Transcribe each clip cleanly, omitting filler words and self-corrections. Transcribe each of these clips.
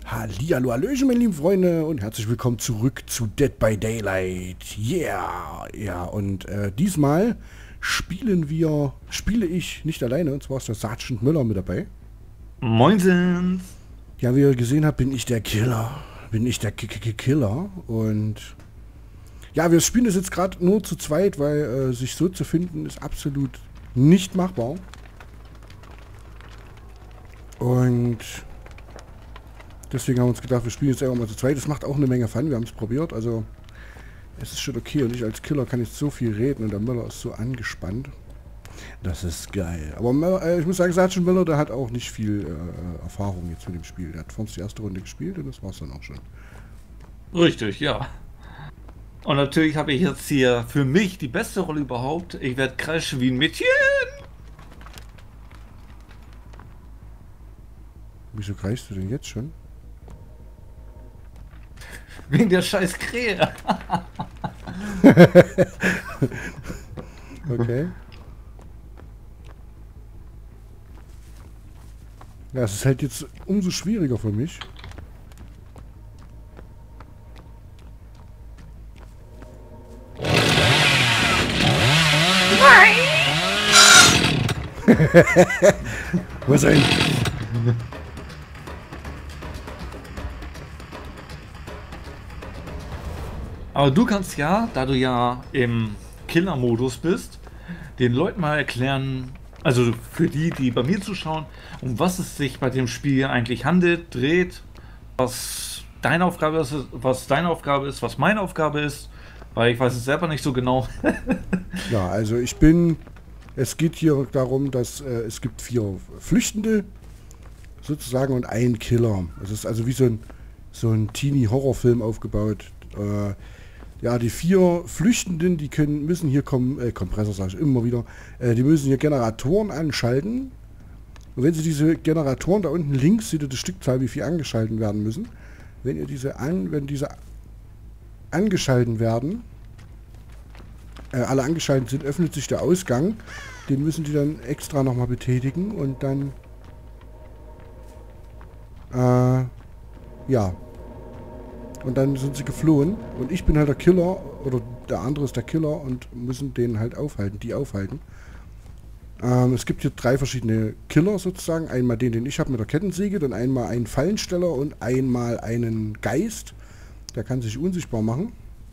Hallihallo, hallöchen, meine lieben Freunde und herzlich willkommen zurück zu Dead by Daylight. Yeah! Ja, und diesmal spiele ich nicht alleine, und zwar ist der Sergeant Müller mit dabei. Moinsens! Ja, wie ihr gesehen habt, bin ich der Killer. Bin ich der Killer und ja, wir spielen das jetzt gerade nur zu zweit, weil sich so zu finden ist absolut nicht machbar. Und deswegen haben wir uns gedacht, wir spielen jetzt einfach mal zu zweit. Das macht auch eine Menge Fun, wir haben es probiert, also es ist schon okay und ich als Killer kann jetzt so viel reden und der Müller ist so angespannt. Das ist geil. Aber ich muss sagen, Sergeant Müller, der hat auch nicht viel Erfahrung jetzt mit dem Spiel. Der hat vor uns die erste Runde gespielt und das war's dann auch schon. Richtig, ja. Und natürlich habe ich jetzt hier für mich die beste Rolle überhaupt. Ich werde crashen wie ein Mädchen. Wieso greifst du denn jetzt schon? Wegen der scheiß Krähe. Okay. Ja, es ist halt jetzt umso schwieriger für mich. Wo ist ein? Aber du kannst ja, da du ja im Killer-Modus bist, den Leuten mal erklären, also für die, die bei mir zuschauen, um was es sich bei dem Spiel eigentlich handelt, dreht, was deine Aufgabe ist, was deine Aufgabe ist, was meine Aufgabe ist, weil ich weiß es selber nicht so genau. Ja, also es geht hier darum, dass es gibt 4 Flüchtende sozusagen und einen Killer. Es ist also wie so ein Teenie-Horrorfilm aufgebaut. Ja, die 4 Flüchtenden, die müssen hier Kompressor sage ich immer wieder, die müssen hier Generatoren anschalten. Und wenn sie diese Generatoren da unten links, seht ihr die Stückzahl, wie viel angeschalten werden müssen. Wenn diese angeschalten werden, alle angeschaltet sind, öffnet sich der Ausgang. Den müssen die dann extra nochmal betätigen und dann ja. Und dann sind sie geflohen. Und ich bin halt der Killer, oder der andere ist der Killer und müssen den halt aufhalten, die aufhalten. Es gibt hier 3 verschiedene Killer sozusagen. Einmal den ich habe mit der Kettensäge, dann einmal einen Fallensteller und einmal einen Geist. Der kann sich unsichtbar machen.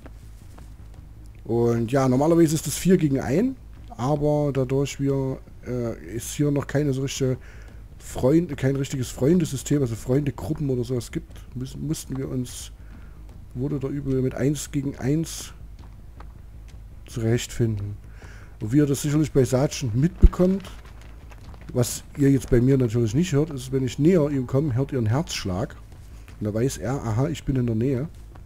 Und ja, normalerweise ist das 4 gegen 1, aber dadurch ist hier noch keine so richtige kein richtiges Freundesystem, also Freundegruppen oder sowas gibt, mussten wir uns wurde der Übel mit 1 gegen 1 zurechtfinden. Und wie ihr das sicherlich bei Sergeant mitbekommt, was ihr jetzt bei mir natürlich nicht hört, ist, wenn ich näher ihm komme, hört ihr einen Herzschlag. Und da weiß er, aha, ich bin in der Nähe.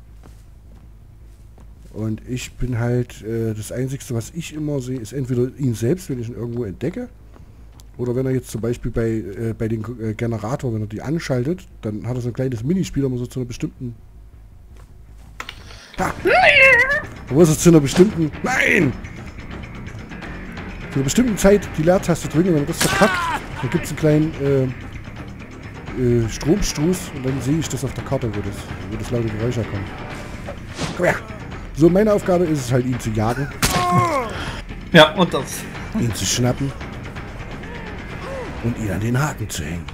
Und ich bin halt, das Einzige, was ich immer sehe, ist entweder ihn selbst, wenn ich ihn irgendwo entdecke, oder wenn er jetzt zum Beispiel bei den Generator, wenn er die anschaltet, dann hat er so ein kleines Minispiel, wo man so zu einer bestimmten... Ha! Wo ist es zu einer bestimmten... Nein! Zu einer bestimmten Zeit die Leertaste drücken, wenn man das verkackt, dann gibt es einen kleinen Stromstoß und dann sehe ich das auf der Karte, wo das laute Geräusch herkommt. Komm her! So, meine Aufgabe ist es halt, ihn zu jagen. Ja, und das. Ihn zu schnappen. Und ihn an den Haken zu hängen.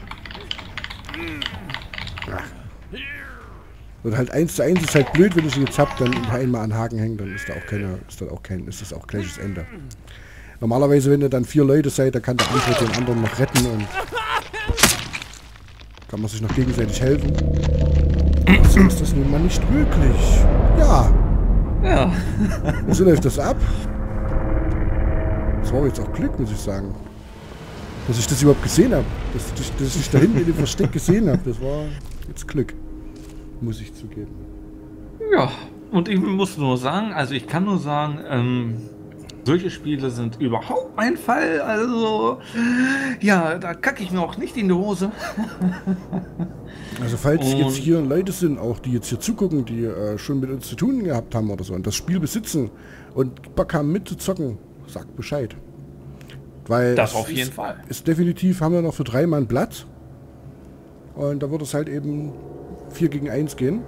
Und halt 1 zu 1 ist halt blöd, wenn ich ihn jetzt hab, dann einmal an den Haken hängen, dann ist das auch gleiches Ende. Normalerweise, wenn ihr dann 4 Leute seid, dann kann der andere den anderen noch retten und kann man sich noch gegenseitig helfen. So ist das nun mal nicht möglich. Ja. Ja. So läuft das ab. Das war jetzt auch Glück, muss ich sagen. Dass ich das überhaupt gesehen habe. Dass ich da hinten in dem Versteck gesehen habe. Das war jetzt Glück. Muss ich zugeben. Ja, und ich muss nur sagen, also ich kann nur sagen, solche Spiele sind überhaupt mein Fall. Also, ja, da kacke ich mir auch nicht in die Hose. Also falls jetzt hier Leute sind, auch die jetzt hier zugucken, die schon mit uns zu tun gehabt haben oder so und das Spiel besitzen und Bock haben mitzuzocken, sagt Bescheid. Weil das auf jeden Fall. Ist definitiv, haben wir noch für 3 Mann Platz. Und da wird es halt eben 4 gegen 1 gehen.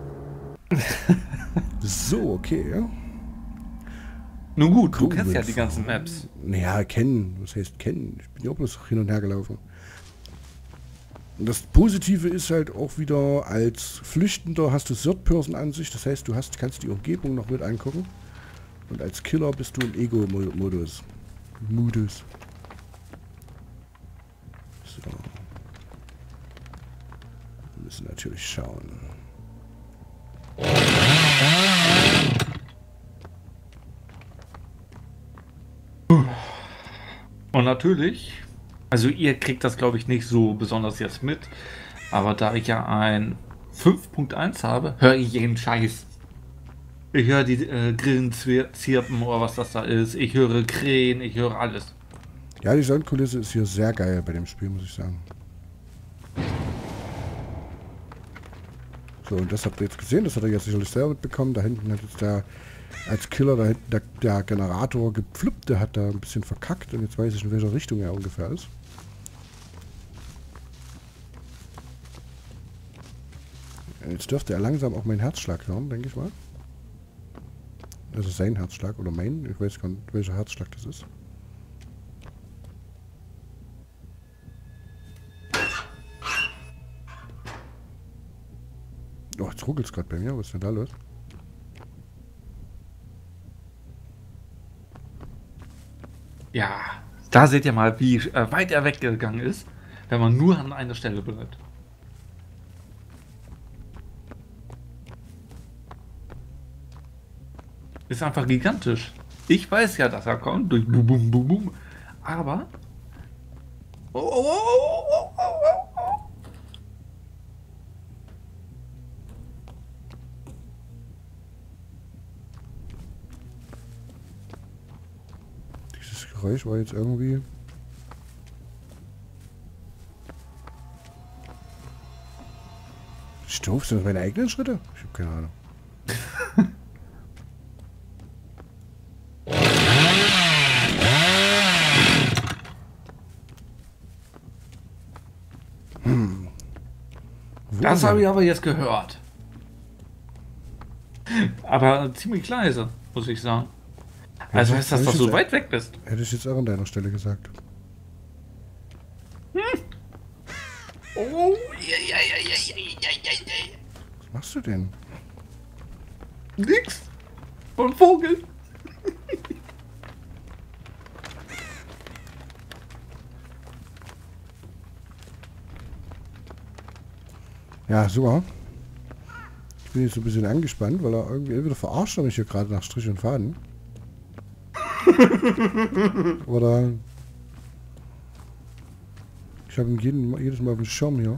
So, okay. Ja. Nun gut, du Cool. kennst ja die ganzen Maps. Naja, kennen. Was heißt kennen? Ich bin ja auch bloß hin und her gelaufen. Und das Positive ist halt auch wieder, als Flüchtender hast du Third-Person-Ansicht. Das heißt, kannst die Umgebung noch mit angucken. Und als Killer bist du im Ego-Modus. So. Wir müssen natürlich schauen. Und natürlich, also ihr kriegt das glaube ich nicht so besonders jetzt mit, aber da ich ja ein 5.1 habe, höre ich jeden Scheiß. Ich höre die Grillen zirpen oder was das da ist, ich höre Krähen, ich höre alles. Ja, die Soundkulisse ist hier sehr geil bei dem Spiel, muss ich sagen. So, und das habt ihr jetzt gesehen, das hat er jetzt sicherlich selber mitbekommen. Da hinten hat jetzt der, als Killer, da hinten der Generator gepfluppt, der hat da ein bisschen verkackt und jetzt weiß ich, in welcher Richtung er ungefähr ist. Jetzt dürfte er langsam auch meinen Herzschlag hören, denke ich mal. Das ist sein Herzschlag oder mein, ich weiß gar nicht, welcher Herzschlag das ist. Oh, jetzt ruckelt es gerade bei mir. Was ist denn da los? Ja, da seht ihr mal, wie weit er weggegangen ist, wenn man nur an einer Stelle bleibt. Ist einfach gigantisch. Ich weiß ja, dass er kommt durch Bum Bum Bum Bum, aber Dieses Geräusch war jetzt irgendwie... Doof, sind das meine eigenen Schritte? Ich habe keine Ahnung. das habe ich aber jetzt gehört. Aber ziemlich leise, muss ich sagen. Also heißt das, dass du weit weg bist? Hätte ich jetzt auch an deiner Stelle gesagt. Oh, Was machst du denn? nix. Von Vogel. Ja, super. Ich bin jetzt so ein bisschen angespannt, weil er irgendwie entweder verarscht er mich hier gerade nach Strich und Faden. Oder ich habe ihn jedes Mal auf dem Schirm hier.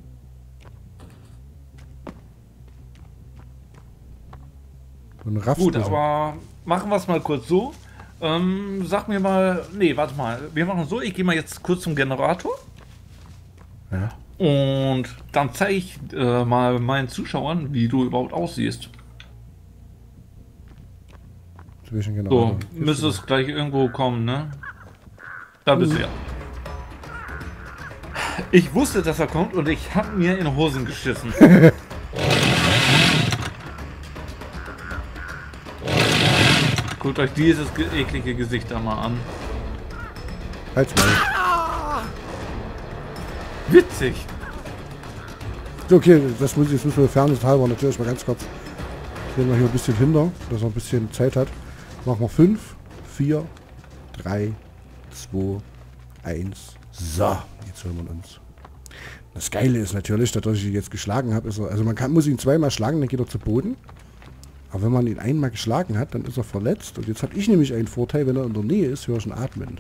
Und Gut, aber machen wir es mal kurz so. Sag mir mal, nee, warte mal. Wir machen so, ich gehe mal jetzt kurz zum Generator. Ja. Und dann zeige ich mal meinen Zuschauern, wie du überhaupt aussiehst. Zwischen So, Generator. müsste es gleich irgendwo kommen, ne? Da bist du ja. Ich wusste, dass er kommt und ich habe mir in Hosen geschissen. Guckt euch dieses eklige Gesicht da mal an. Halt's mal. Witzig. So, okay, jetzt müssen wir Fairness halber natürlich mal ganz kurz. Gehen wir hier ein bisschen hinter, dass er ein bisschen Zeit hat. Machen wir 5, 4, 3, 2, 1. So, jetzt hören wir uns. Das Geile ist natürlich, dadurch ich ihn jetzt geschlagen habe, ist er, also muss ihn zweimal schlagen, dann geht er zu Boden. Aber wenn man ihn einmal geschlagen hat, dann ist er verletzt. Und jetzt habe ich nämlich einen Vorteil, wenn er in der Nähe ist, höre ich ihn atmen.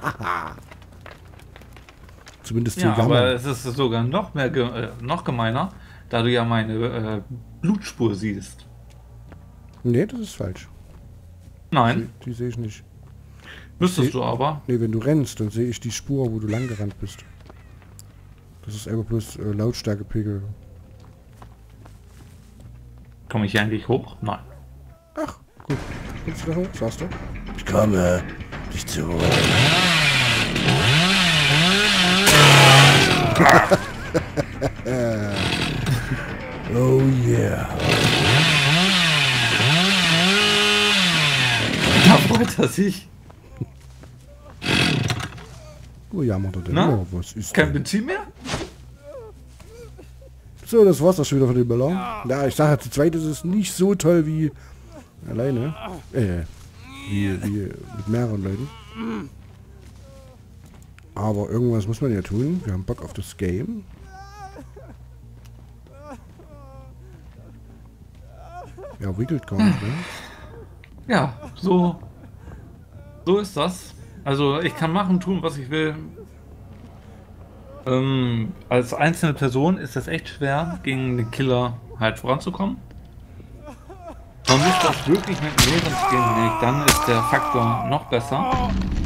Zumindest Ja, aber es ist sogar noch mehr noch gemeiner, da du ja meine Blutspur siehst. Nee, das ist falsch. Nein, Die sehe ich nicht. müsstest du aber. Nee, wenn du rennst, dann sehe ich die Spur, wo du lang gerannt bist. Das ist einfach bloß Lautstärkepegel. Komme ich hier eigentlich hoch? Nein. Ach, gut. Kommst du da hoch? Sagst du? Ich komme, dich zu holen. Oh yeah. Da freut er sich. Oh ja, macht er denn? Na? Ja, was ist Kein denn? Benzin mehr? So, das war's auch schon wieder von dem Ballon. Ja, ich sage, zu zweit ist es nicht so toll wie alleine. Wie mit mehreren Leuten. Aber irgendwas muss man ja tun. Wir haben Bock auf das Game. Ja, wickelt gar nicht, ne? Ja, so ist das. Also ich kann machen, tun, was ich will. Als einzelne Person ist es echt schwer, gegen den Killer halt voranzukommen. Man muss das wirklich mit mehreren spielen, nämlich dann ist der Faktor noch besser.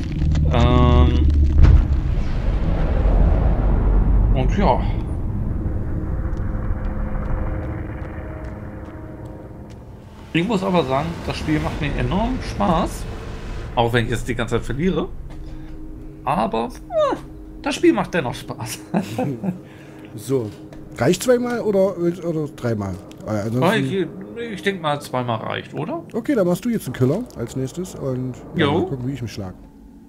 Und ja. Ich muss aber sagen, das Spiel macht mir enorm Spaß. Auch wenn ich es die ganze Zeit verliere. Aber das Spiel macht dennoch Spaß. So. Reicht zweimal oder dreimal? Ich denke mal, zweimal reicht, oder? Okay, dann machst du jetzt einen Killer als nächstes und ja, Jo. mal gucken, wie ich mich schlage.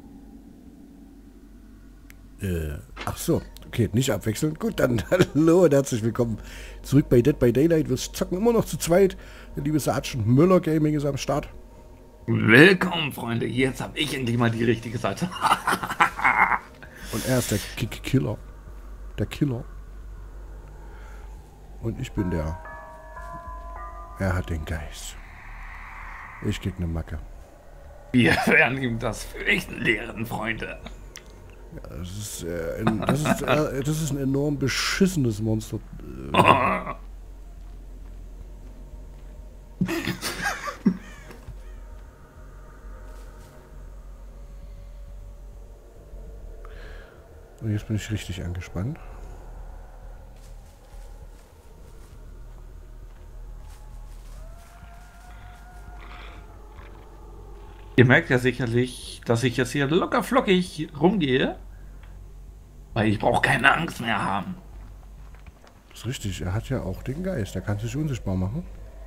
Ach so, okay, nicht abwechseln. Gut, dann hallo und herzlich willkommen zurück bei Dead by Daylight. Wir zocken immer noch zu zweit. Der liebe Sergeant Müller Gaming ist am Start. Willkommen, Freunde. Jetzt habe ich endlich mal die richtige Seite. Und er ist der Killer. Der Killer. Und ich bin der. Er hat den Geist. Ich krieg eine Macke. Wir werden ihm das Fürchten lehren, Freunde. Ja, das ist ein enorm beschissenes Monster. Und jetzt bin ich richtig angespannt. Ihr merkt ja sicherlich, dass ich jetzt hier locker flockig rumgehe, weil ich brauche keine Angst mehr haben. Das ist richtig, er hat ja auch den Geist. Er kann sich unsichtbar machen.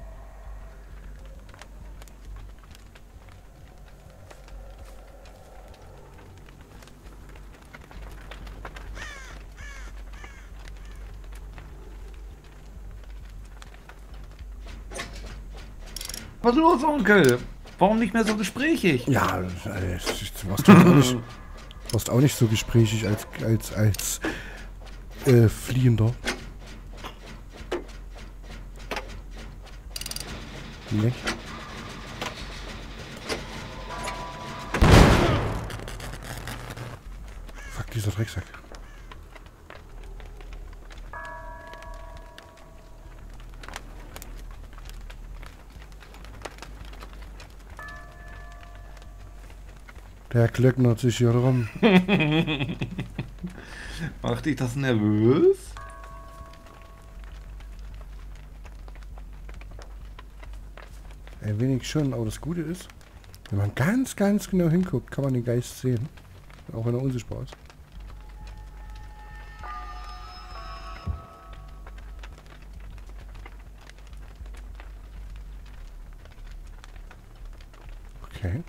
Was los, Onkel? Warum nicht mehr so gesprächig? Ja, du warst auch nicht so gesprächig als Fliehender. Nicht? Fuck, dieser Drecksack. Der klöcknert sich hier rum. Macht dich das nervös? Ein wenig schon, aber das Gute ist, wenn man ganz genau hinguckt, kann man den Geist sehen. Auch wenn er unsichtbar ist. Okay.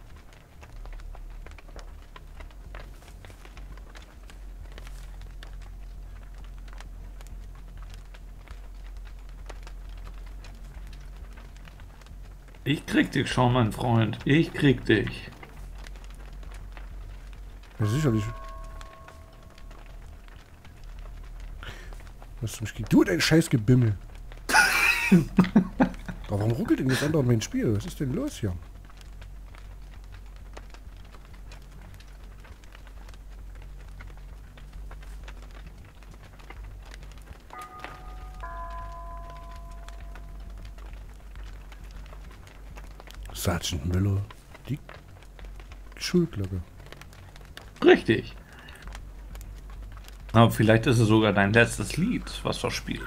Ich krieg dich schon, mein Freund. Ich krieg dich. Ja, sicherlich. Was du mich du dein scheiß Gebimmel. Aber warum ruckelt denn das andere mein Spiel? Was ist denn los hier? Sergeant Müller, die Schulglocke. Richtig. Aber vielleicht ist es sogar dein letztes Lied, was wir spielen.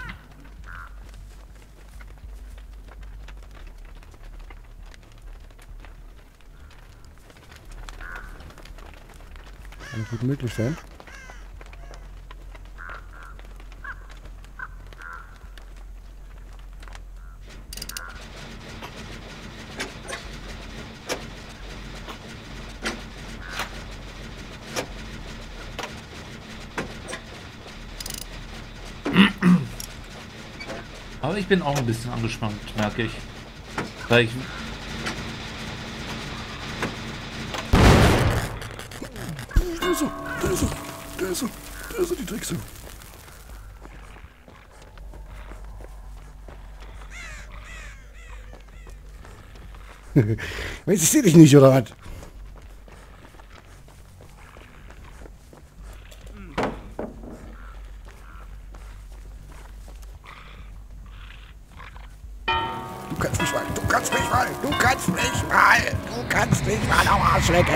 Kann gut möglich sein. Aber ich bin auch ein bisschen angespannt, merke ich. Weil ich... Da ist er, da ist er, da ist er, da ist er, die Trickse. Weißt du, ich sehe dich nicht, oder was? Du kannst mich mal, du kannst mich mal, du kannst mich mal, du kannst mich mal am Arsch lecken.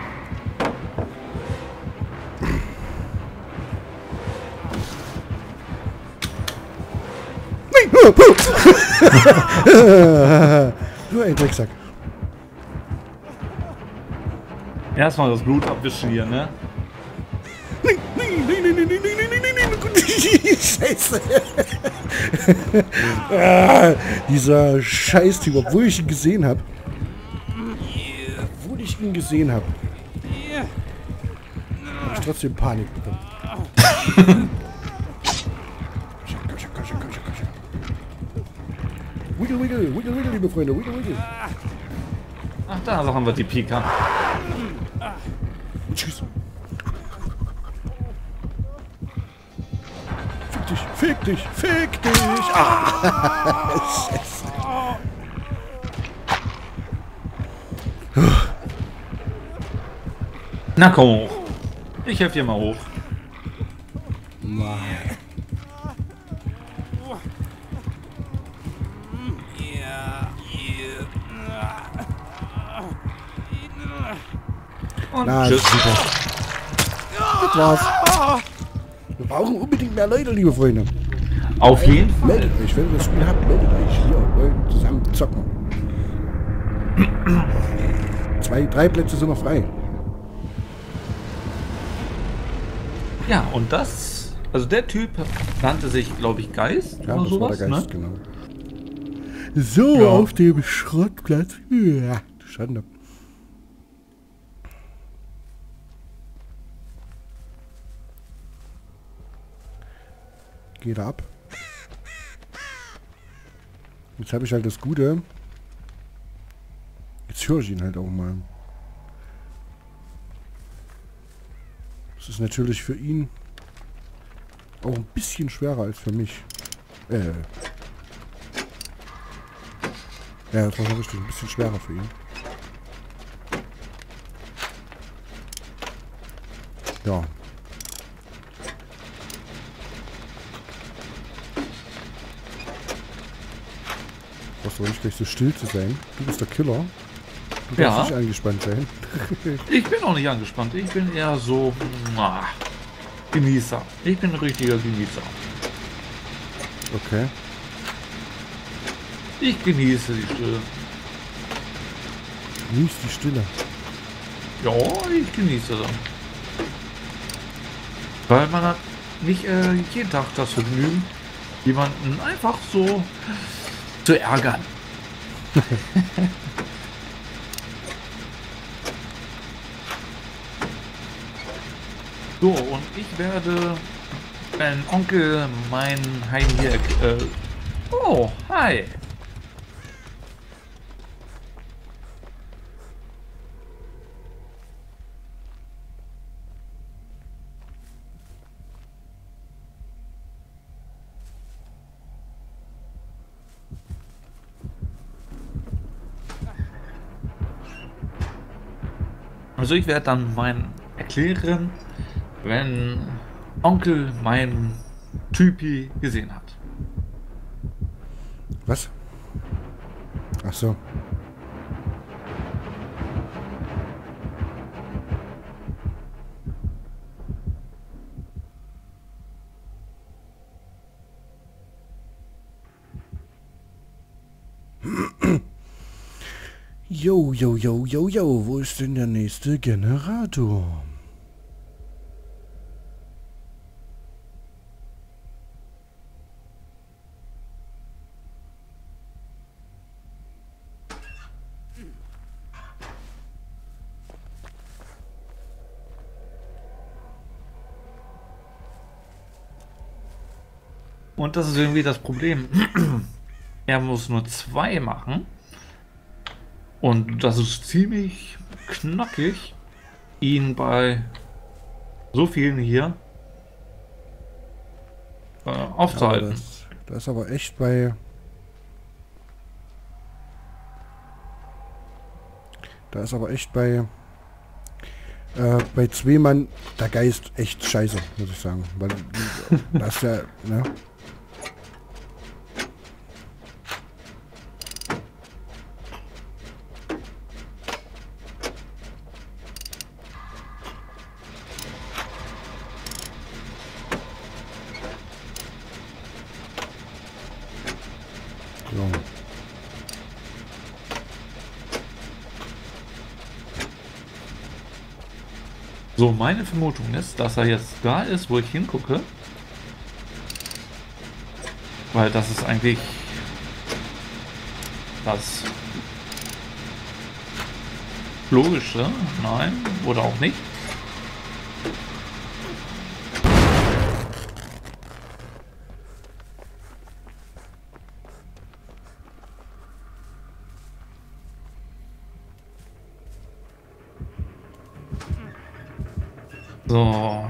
Nur ein Drecksack. Erstmal das Blut abwischen hier, ne? Nein, nein, nein, nein, nein, nein, nein, nein, nein, nein, Scheiße. Dieser Scheißtyp, obwohl ich ihn gesehen habe. Obwohl ich ihn gesehen habe. Habe ich trotzdem Panik bekommen. Wiggle, wiggle, wiggle, wiggle, liebe Freunde, wiggle, wiggle. Ach, da haben wir die Pika. Tschüss. Fick dich, fick dich, fick dich. Ah, Scheiße. Na komm hoch. Ich helfe dir mal hoch. Mann. Und Na, tschüss. super. Das war's. Wir brauchen unbedingt mehr Leute, liebe Freunde. Auf jeden Fall. Meldet euch, wenn ihr das Spiel habt, meldet euch hier. Wollen zusammen zocken. 2, 3 Plätze sind noch frei. Ja, und das... Also der Typ nannte sich, glaube ich, Geist Ja, oder das war sowas, der Geist, ne? genau. So, Ja. auf dem Schrottplatz. Ja, Schande. Geht ab. Jetzt habe ich halt das Gute. Jetzt höre ich ihn halt auch mal. Das ist natürlich für ihn auch ein bisschen schwerer als für mich. Ja, das war schon richtig. Ein bisschen schwerer für ihn. Ja. Brauchst aber nicht gleich so still zu sein. Du bist der Killer. Du Ja. darfst nicht angespannt sein. Ich bin auch nicht angespannt. Ich bin eher so... Genießer. Ich bin ein richtiger Genießer. Okay. Ich genieße die Stille. Genieß die Stille. Ja, ich genieße dann. Weil man hat nicht jeden Tag das Vergnügen, jemanden einfach so zu ärgern. So, und ich werde mein Onkel, mein Hein hier... oh, hi. Also ich werde dann erklären, wenn Onkel meinen Typi gesehen hat. Was? Ach so. Jo, jo, jo, jo, jo, wo ist denn der nächste Generator? Und das ist irgendwie das Problem. Er muss nur 2 machen. Und das ist ziemlich knackig, ihn bei so vielen hier aufzuhalten. Ja, das ist aber echt bei... Da ist aber echt bei 2 Mann der Geist echt scheiße, muss ich sagen. Weil das ja, ne? So. So, meine Vermutung ist, dass er jetzt da ist, wo ich hingucke. Weil das ist eigentlich das Logische. Nein, oder auch nicht. So.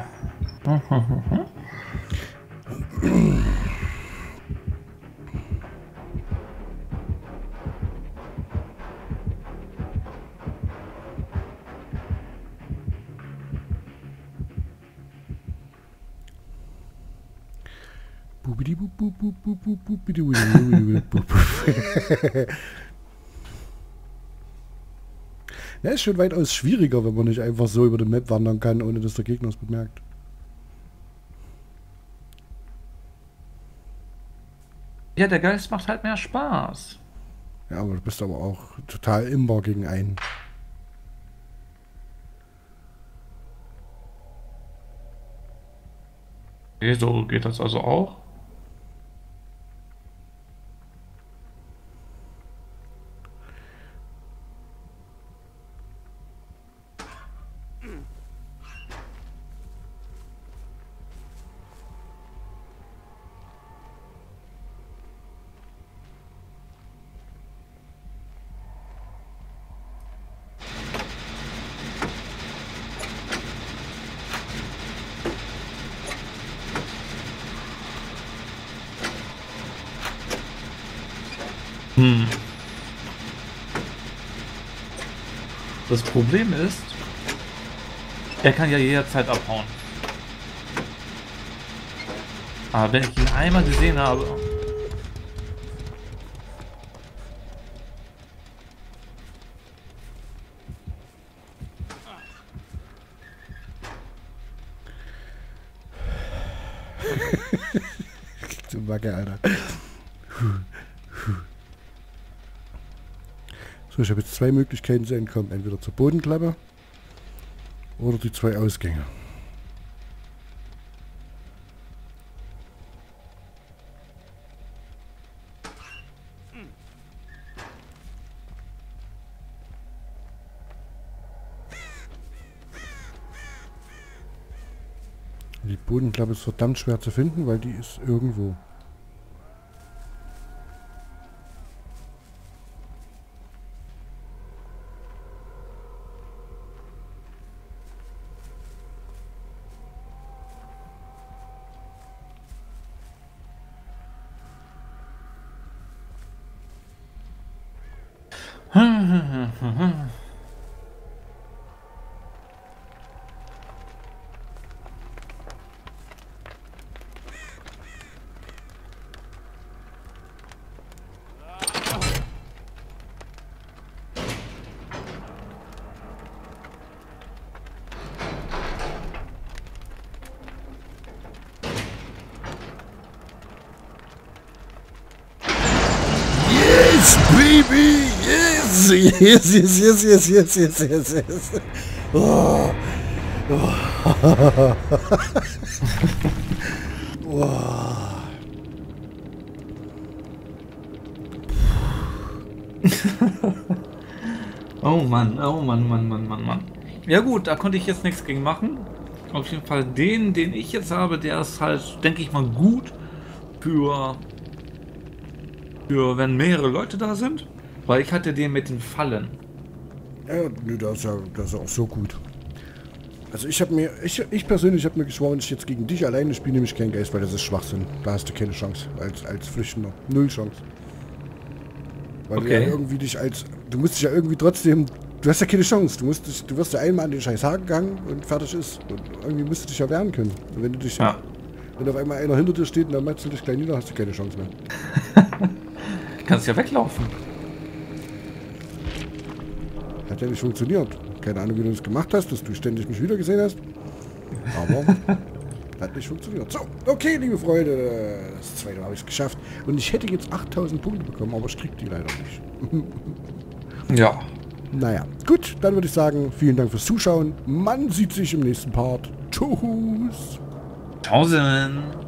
Ja, ist schon weitaus schwieriger, wenn man nicht einfach so über die Map wandern kann, ohne dass der Gegner es bemerkt. Ja, der Geist macht halt mehr Spaß. Ja, aber du bist aber auch total imbar gegen einen. Okay, so geht das also auch. Das Problem ist, er kann ja jederzeit abhauen. Aber wenn ich ihn einmal gesehen habe... Du Macke, Alter. So, ich habe jetzt 2 Möglichkeiten zu entkommen. Entweder zur Bodenklappe oder die 2 Ausgänge. Die Bodenklappe ist verdammt schwer zu finden, weil die ist irgendwo. Yes, baby! Yes! Yes, yes, yes, yes, yes, yes, yes, yes. Oh. Oh. Oh. Oh Mann, oh Mann, Mann, Mann, Mann, Mann. Ja gut, da konnte ich jetzt nichts gegen machen. Auf jeden Fall den ich jetzt habe, der ist halt, denke ich mal, gut für wenn mehrere Leute da sind? Weil ich hatte den mit den Fallen. Ja, nö, das ist ja auch so gut. Also ich persönlich habe mir geschworen, ich jetzt gegen dich alleine spiele, nämlich kein Geist, weil das ist Schwachsinn. Da hast du keine Chance als Flüchtender. Null Chance. Weil du ja irgendwie du musst dich ja irgendwie trotzdem, du hast ja keine Chance. Du wirst ja einmal an den scheiß Haken gegangen und fertig ist. Und irgendwie musst du dich ja wehren können. Und wenn wenn auf einmal einer hinter dir steht und dann meinst du dich gleich nieder, hast du keine Chance mehr. Du kannst ja weglaufen. Hat ja nicht funktioniert. Keine Ahnung, wie du das gemacht hast, dass du ständig mich wieder gesehen hast. Aber hat nicht funktioniert. So, okay, liebe Freunde, das zweite habe ich es geschafft. Und ich hätte jetzt 8000 Punkte bekommen, aber ich krieg die leider nicht. Ja. Naja, gut, dann würde ich sagen, vielen Dank fürs Zuschauen. Man sieht sich im nächsten Part. Tschüss. 1000.